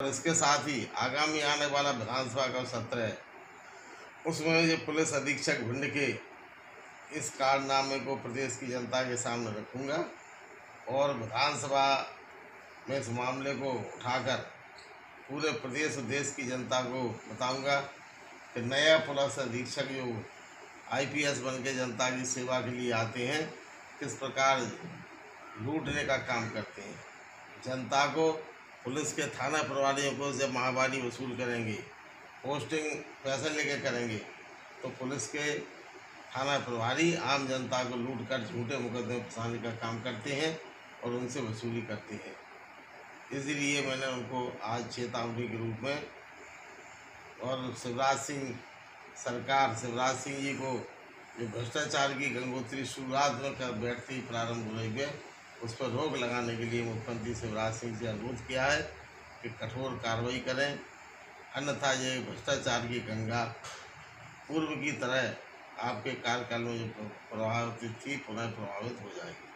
इसके साथ ही आगामी आने वाला विधानसभा का सत्र है, उसमें ये पुलिस अधीक्षक भिंड के इस कारनामे को प्रदेश की जनता के सामने रखूंगा और विधानसभा में इस मामले को उठाकर पूरे प्रदेश और देश की जनता को बताऊंगा कि नया पुलिस अधीक्षक जो आईपीएस बन के जनता की सेवा के लिए आते हैं किस प्रकार लूटने का काम करते हैं। जनता को पुलिस के थाना प्रभारियों को जब माहवारी वसूल करेंगे, पोस्टिंग पैसे लेके करेंगे, तो पुलिस के थाना प्रभारी आम जनता को लूट कर झूठे मुकदमे फंसाने का काम करते हैं और उनसे वसूली करते हैं। इसलिए मैंने उनको आज चेतावनी के रूप में और शिवराज सिंह जी को जो भ्रष्टाचार की गंगोत्री शुरुआत में कर बैठते ही प्रारंभ हो रही है, उस पर रोक लगाने के लिए मुख्यमंत्री शिवराज सिंह से अनुरोध किया है कि कठोर कार्रवाई करें, अन्यथा ये भ्रष्टाचार की गंगा पूर्व की तरह आपके कार्यकाल में जो प्रभावित थी पुनः प्रभावित हो जाएगी।